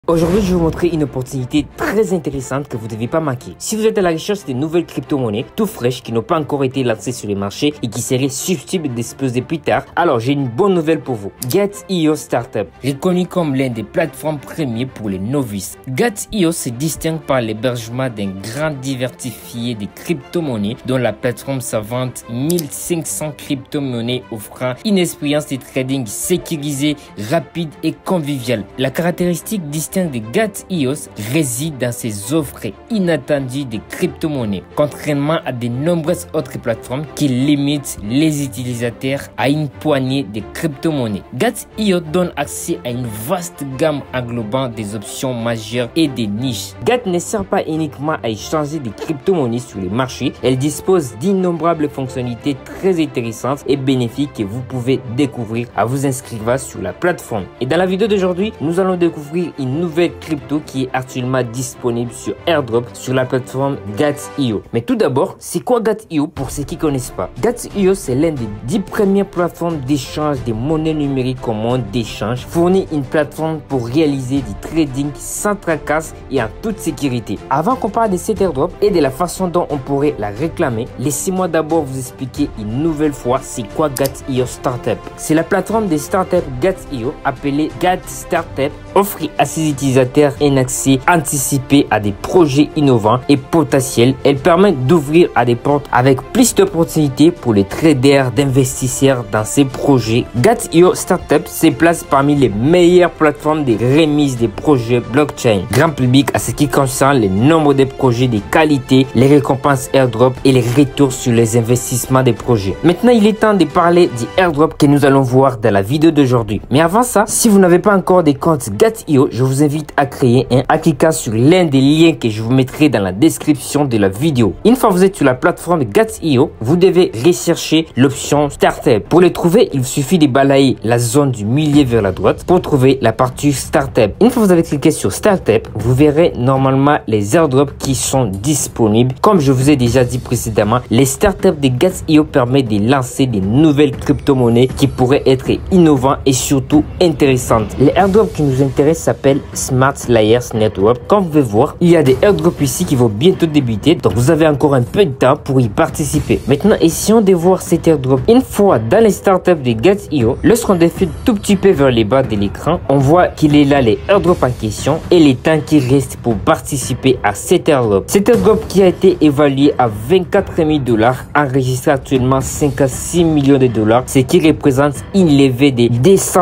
Aujourd'hui, je vais vous montrer une opportunité très intéressante que vous ne devez pas manquer. Si vous êtes à la recherche de nouvelles crypto-monnaies tout fraîches qui n'ont pas encore été lancées sur le marché et qui seraient susceptibles d'exploser plus tard, alors j'ai une bonne nouvelle pour vous. Gate.io Startup, reconnu comme l'un des plateformes premiers pour les novices. Gate.io se distingue par l'hébergement d'un grand diversifié de crypto-monnaies dont la plateforme savante 1500 crypto-monnaies offrant une expérience de trading sécurisée, rapide et conviviale. La caractéristique distincte de Gate.io réside dans ses offres inattendues de crypto-monnaies, contrairement à de nombreuses autres plateformes qui limitent les utilisateurs à une poignée de crypto-monnaies. Gate.io donne accès à une vaste gamme englobant des options majeures et des niches. Gate ne sert pas uniquement à échanger des crypto-monnaies sur le marché, elle dispose d'innombrables fonctionnalités très intéressantes et bénéfiques que vous pouvez découvrir à vous inscrire sur la plateforme. Et dans la vidéo d'aujourd'hui, nous allons découvrir une nouvelle crypto qui est actuellement disponible sur Airdrop sur la plateforme Gate.io. Mais tout d'abord, c'est quoi Gate.io pour ceux qui ne connaissent pas? Gate.io, c'est l'une des 10 premières plateformes d'échange des monnaies numériques au monde d'échange, fournit une plateforme pour réaliser du trading sans tracasse et en toute sécurité. Avant qu'on parle de cet Airdrop et de la façon dont on pourrait la réclamer, laissez-moi d'abord vous expliquer une nouvelle fois c'est quoi Gate.io Startup. C'est la plateforme des startups Gate.io appelée Gate Startup, offre à ses utilisateurs un accès anticipé à des projets innovants et potentiels. Elle permet d'ouvrir à des portes avec plus d'opportunités pour les traders d'investisseurs dans ces projets. Gate.io Startup se place parmi les meilleures plateformes de remise des projets blockchain, grand public à ce qui concerne le nombre de projets de qualité, les récompenses airdrop et les retours sur les investissements des projets. Maintenant, il est temps de parler du airdrop que nous allons voir dans la vidéo d'aujourd'hui. Mais avant ça, si vous n'avez pas encore de compte Gate.io, je vous invite à créer un en cliquant sur l'un des liens que je vous mettrai dans la description de la vidéo. Une fois que vous êtes sur la plateforme Gate.io, vous devez rechercher l'option Startup. Pour le trouver, il suffit de balayer la zone du milieu vers la droite pour trouver la partie Startup. Une fois que vous avez cliqué sur Startup, vous verrez normalement les airdrops qui sont disponibles. Comme je vous ai déjà dit précédemment, les startups de Gate.io permettent de lancer des nouvelles crypto-monnaies qui pourraient être innovantes et surtout intéressantes. Les airdrops qui nous intéressent s'appellent Smart Layers Network. Comme vous pouvez voir, il y a des airdrops ici qui vont bientôt débuter, donc vous avez encore un peu de temps pour y participer. Maintenant, essayons de voir cet airdrop. Une fois dans les startups de Gate.io, lorsqu'on défile tout petit peu vers les bas de l'écran, on voit qu'il est là les airdrops en question et les temps qui restent pour participer à cet airdrop. Cet airdrop qui a été évalué à 24 000 $, enregistre actuellement 56 millions de dollars, ce qui représente une levée de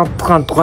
233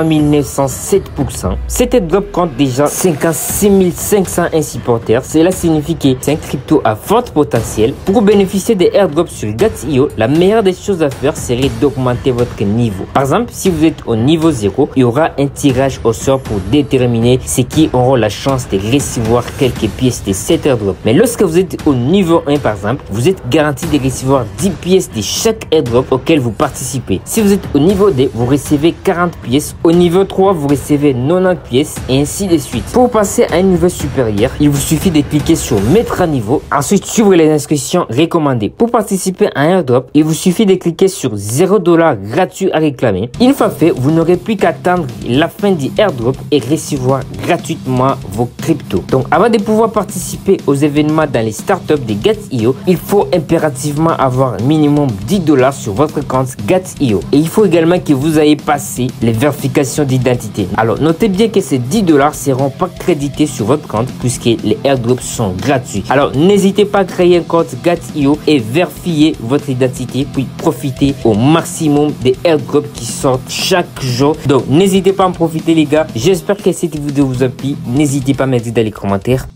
907%. Cet airdrop compte déjà 56 501 supporters. Cela signifie que c'est un crypto à fort potentiel. Pour bénéficier des airdrops sur Gate.io, la meilleure des choses à faire serait d'augmenter votre niveau. Par exemple, si vous êtes au niveau 0, il y aura un tirage au sort pour déterminer ceux qui auront la chance de recevoir quelques pièces de cet airdrop. Mais lorsque vous êtes au niveau 1 par exemple, vous êtes garanti de recevoir 10 pièces de chaque airdrop auquel vous participez. Si vous êtes au niveau 2, vous recevez 40 pièces. Au niveau 3, vous recevez 90 pièces et ainsi de suite. Pour passer à un niveau supérieur, il vous suffit de cliquer sur mettre à niveau, ensuite suivre les inscriptions recommandées. Pour participer à un airdrop, il vous suffit de cliquer sur 0 $ gratuit à réclamer. Une fois fait, vous n'aurez plus qu'à attendre la fin du airdrop et recevoir gratuitement vos cryptos. Donc avant de pouvoir participer aux événements dans les startups de Gate.io, il faut impérativement avoir minimum 10 $ sur votre compte Gate.io. Et il faut également que vous ayez passé les vérifications d'identité. Alors notez bien que ces 10 $ seront pas crédités sur votre compte puisque les airdrops sont gratuits. Alors n'hésitez pas à créer un compte Gate.io et vérifier votre identité puis profiter au maximum des airdrops qui sortent chaque jour. Donc n'hésitez pas à en profiter les gars. J'espère que cette vidéo vous a plu. N'hésitez pas à me dire dans les commentaires.